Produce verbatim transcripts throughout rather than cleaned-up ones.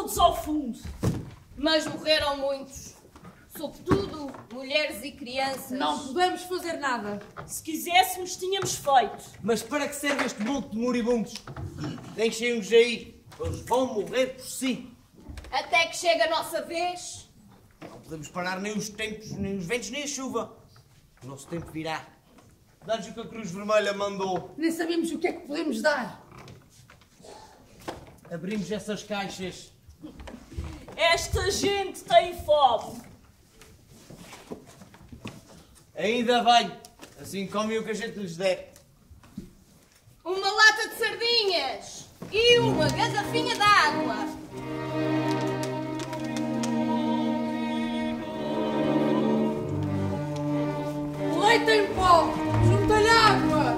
todos ao fundo. Mas morreram muitos. Sobretudo mulheres e crianças. Não podemos fazer nada. Se quiséssemos, tínhamos feito. Mas para que serve este monte de moribundos? Deixem-os aí. Eles vão morrer por si. Até que chega a nossa vez. Não podemos parar nem os tempos, nem os ventos, nem a chuva. O nosso tempo virá. Dá-lhes o que a Cruz Vermelha mandou. Nem sabemos o que é que podemos dar. Abrimos essas caixas. Esta gente tem fome. Ainda bem. Assim comem o que a gente lhes der. Uma lata de sardinhas e uma garrafinha de água. Leite em pó! Junta-lhe água!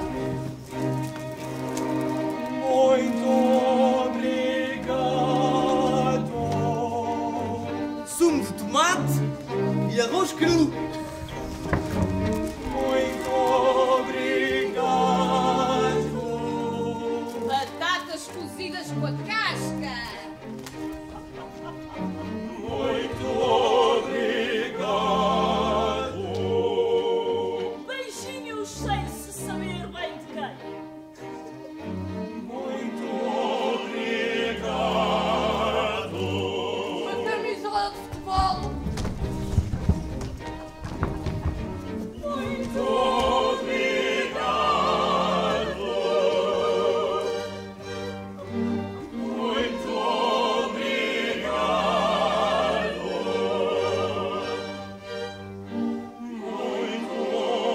Muito obrigado. Sumo de tomate e arroz cru. Muito obrigado. Batatas cozidas com a casca. Muito obrigado. Beijinhos sem se saber bem de quem. Muito obrigado. Uma camisola de futebol! Muito obrigado. Muito obrigado. Muito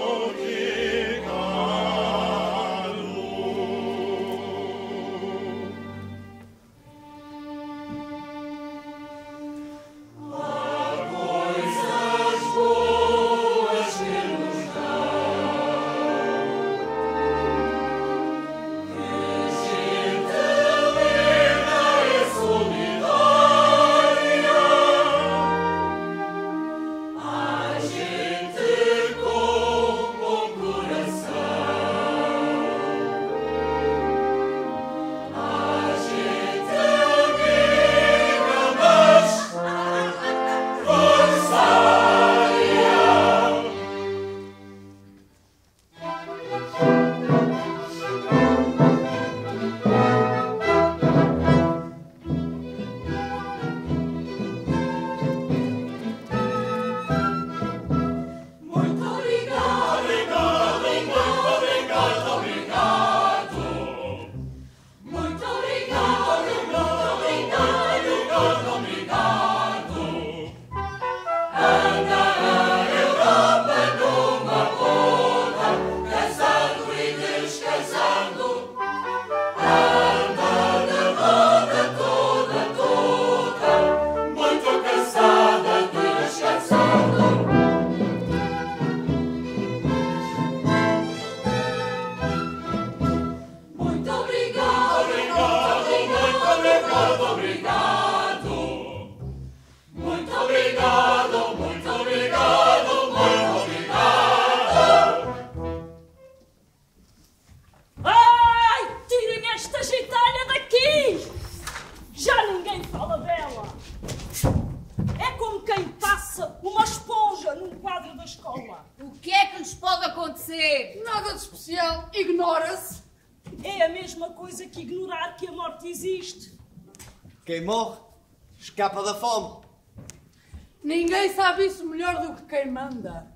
acontecer? Nada de especial, ignora-se. É a mesma coisa que ignorar que a morte existe. Quem morre, escapa da fome. Ninguém sabe isso melhor do que quem manda.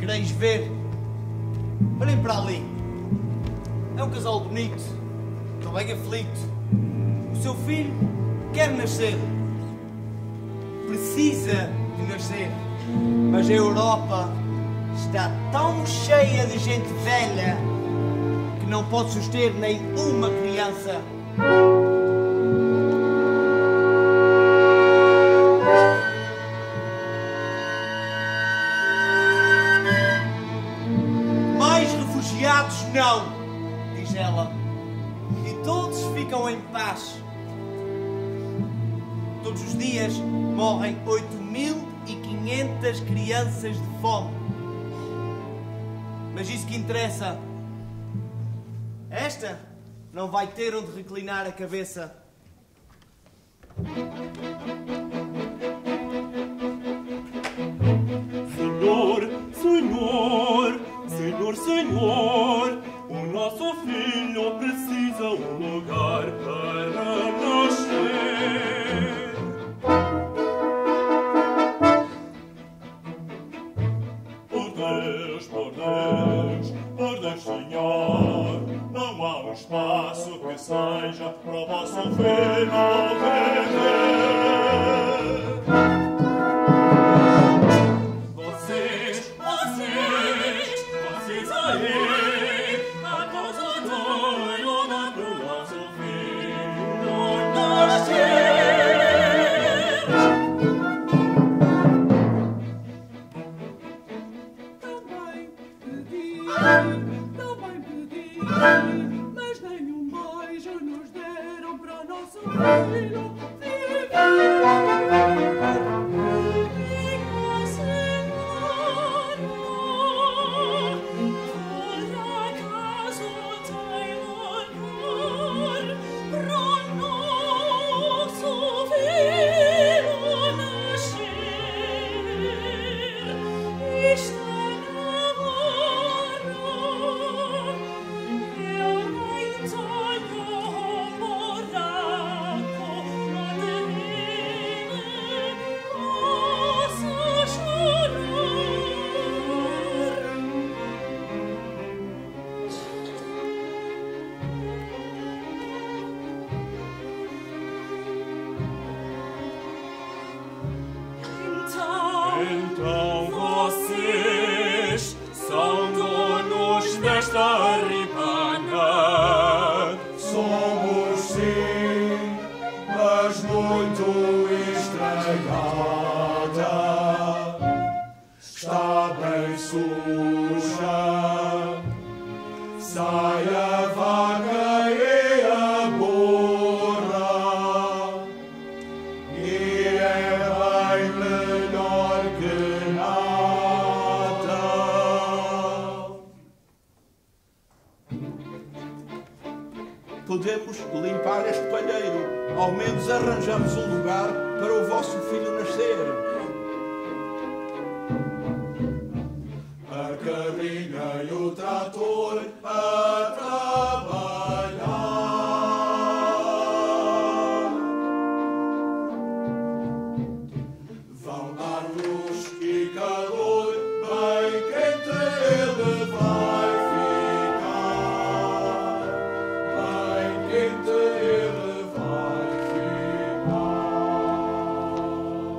Quereis ver? Olhem para ali. É um casal bonito, estou bem aflito. O seu filho quer nascer. Precisa de nascer. Mas a Europa está tão cheia de gente velha que não pode suster nem uma criança. Mais refugiados não, diz ela, e todos ficam em paz. Todos os dias morrem oito mil e quinhentas crianças de fome. Mas isso que interessa. Esta não vai ter onde reclinar a cabeça. Senhor, Senhor, Senhor, Senhor, o nosso filho precisa um lugar para nascer. Por Deus, por Deus, por Deus, Senhor, não há um espaço que seja para o vosso filho viver. Vocês, vocês, vocês aí, a causa do dá para o nosso filho nascer. Também pedi, mas nenhum beijo nos deram para o nosso filho viver. Minha Senhora, por acaso tem lugar para o nosso filho nascer? Está Então vocês são donos desta ribana. Somos sim, mas muito estragada. Está bem suja. Sai a vaca e a burra. E é bem melhor que nada. Podemos limpar este palheiro. Ao menos arranjamos um lugar para o vosso filho nascer. A carrinha e o trator a trabalhar. Vão dar luz e calor, bem quente ele vai ficar. Bem quente ele vai ficar.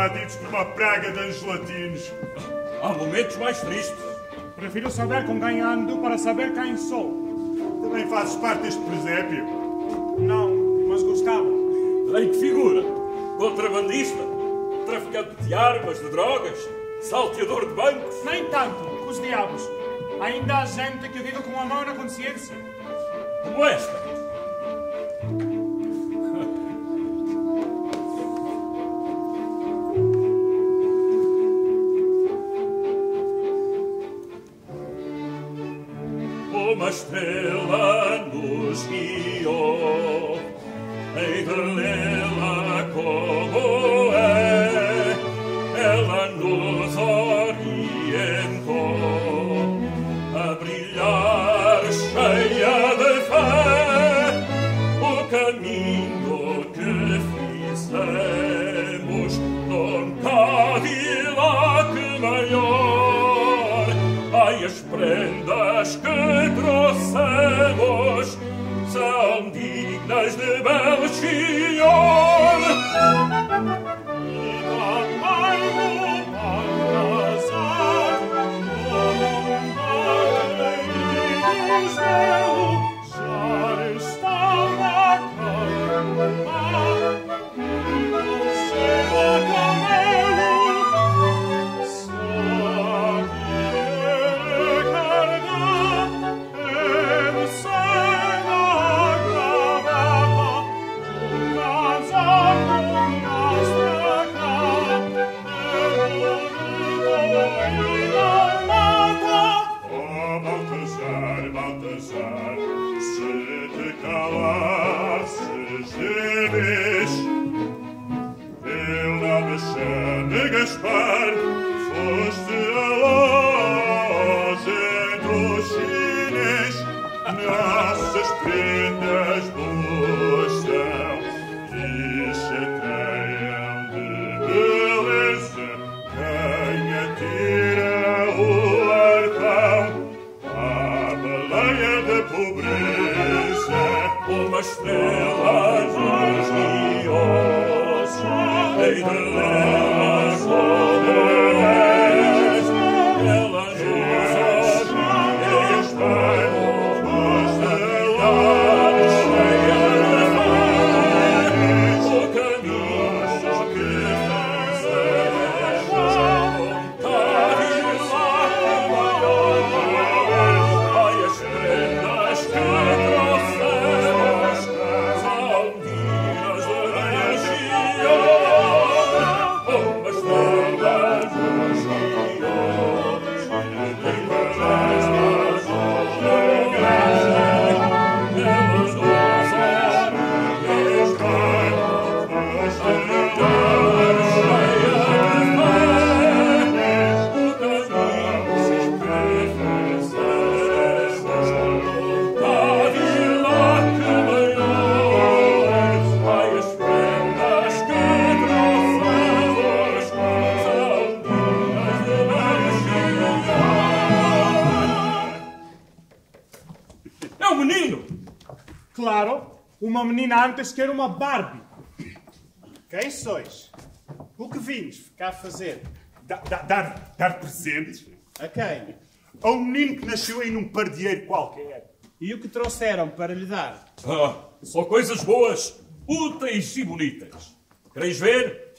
abatidos por uma praga de angelatinos. Há momentos mais tristes. Prefiro saber com quem ando para saber quem sou. Também fazes parte deste presépio? Não, mas gostava. Em que figura? Contrabandista? Traficante de armas, de drogas? Salteador de bancos? Nem tanto, os diabos. Ainda há gente que vive com a mão na consciência. Como esta? Uma estrela nos guiou, hei de lê-la como é, ela nos orientou a brilhar cheia de fé, o caminho que fizemos num Cadillac maior. Ai, as prendas que trouxemos são dignas de Belchior. E também o Baltazar, o Monteiro já estão na cama, no seu camelo. Gaspar, foste a loja dos chinês, nossas prendas boas são e chateiam de beleza. Quem atira o arpão à baleia da pobreza, uma estrela nos guiou, hei de lê-las como és, ela nos orientou, a brilhar cheia de fé, o caminho que fizemos num Cadillac maior. Ai, as prendas que trouxemos são dignas de Claro, uma menina antes que era uma Barbie. Quem sois? O que vindes ficar fazer? Da, da, dar, dar presentes? A quem? A um menino que nasceu em um pardieiro qualquer. E o que trouxeram para lhe dar? Ah, só coisas boas, úteis e bonitas. Quereis ver?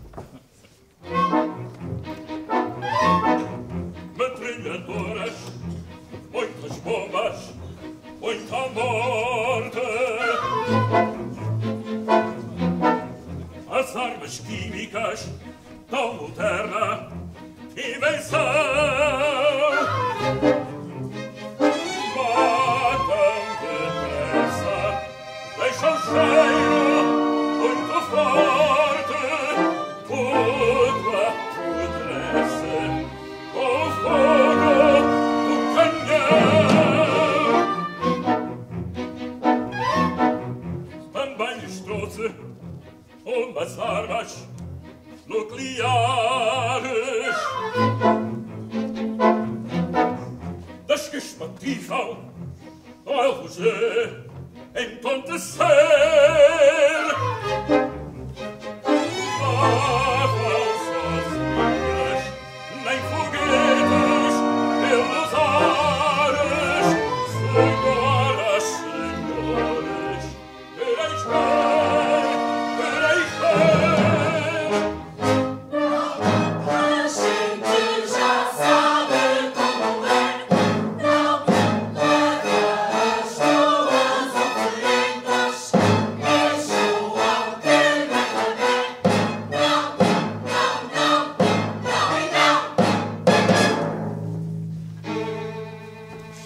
Metralhadoras, muitas bombas, muita morte. As armas químicas tão moderna invenção. Matam depressa, deixam cheiro muito forte. Tudo apodrece com o fogo do canhão. Também lhes trouxe umas armas nucleares, das que espantifam no L G entontecer. Lavam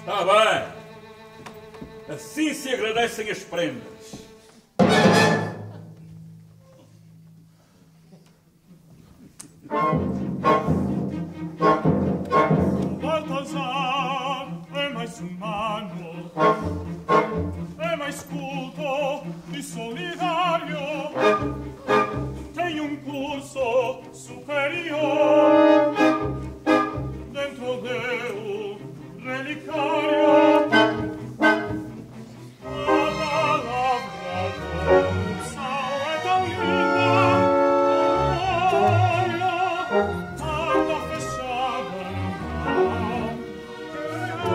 Está bem. Assim se agradecem as prendas. Baltazar é mais humano, é mais culto e solidário, tem um curso superior dentro do relicário. A palavra corrupção é tão linda, olha, anda fechada no mar, que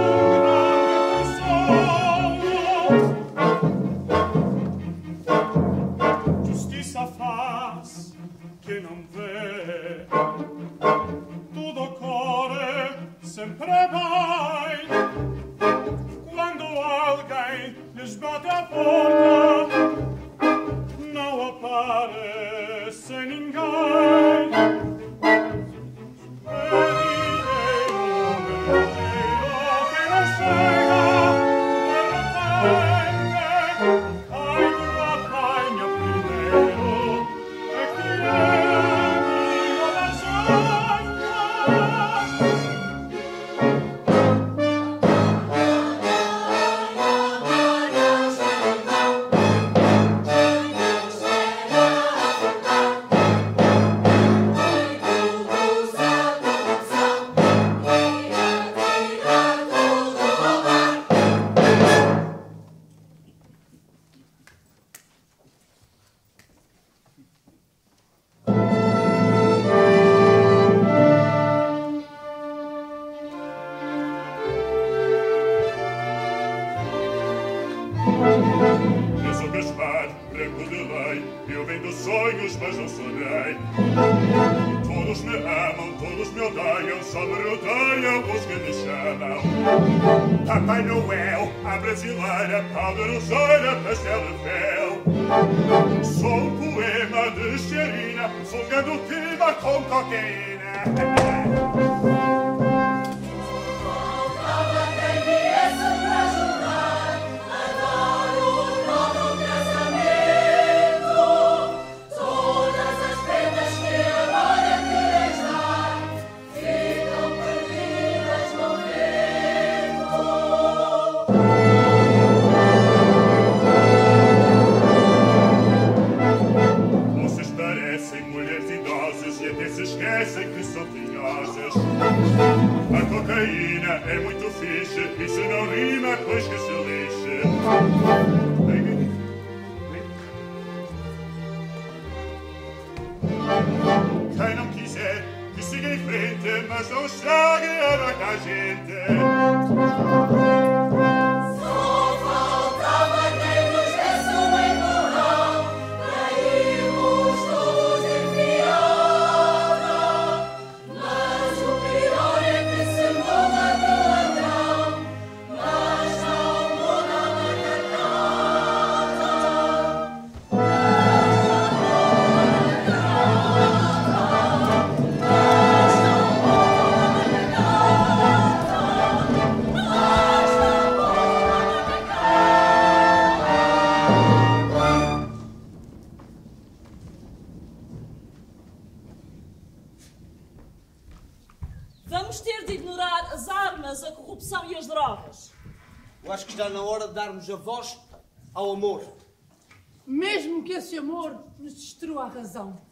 é um grande tesouro. Justiça faz que não vê, tudo ocorre sempre bem. Quando alguém lhes bate a porta, não aparece ninguém. Pedirei um mendigo que não chega, de repente, cai do apanha primeiro, é que é amigo da gente. Eu sou Gaspar, branco de lei, eu vendo sonhos, mas não sonhei. Todos me amam, todos me odeiam, só me rodeiam os que me chamam. Papai Noel, a brasileira, poderoseira, pastel de fel. Sou um poema de Xerina, folgando clima com cocaína. Esquecem que são tinhosas. A cocaína é muito fixe, isso não rima, pois que se lixe. Quem não quiser, que siga em frente, mas não estrague a noite da gente. Vamos ter de ignorar as armas, a corrupção e as drogas. Eu acho que está na hora de darmos a voz ao amor. Mesmo que esse amor nos destrua a razão.